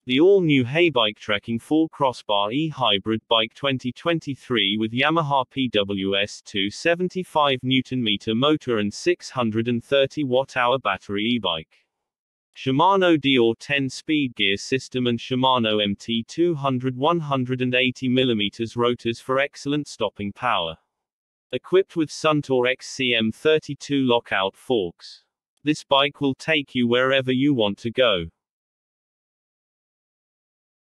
The all-new Haibike Trekking 4 Crossbar E-Hybrid bike 2023 with Yamaha PW S2 75Nm motor and 630 Wh battery e-bike. Shimano Deore 10-speed gear system and Shimano MT200 180mm rotors for excellent stopping power. Equipped with Suntour XCM 32 lockout forks. This bike will take you wherever you want to go.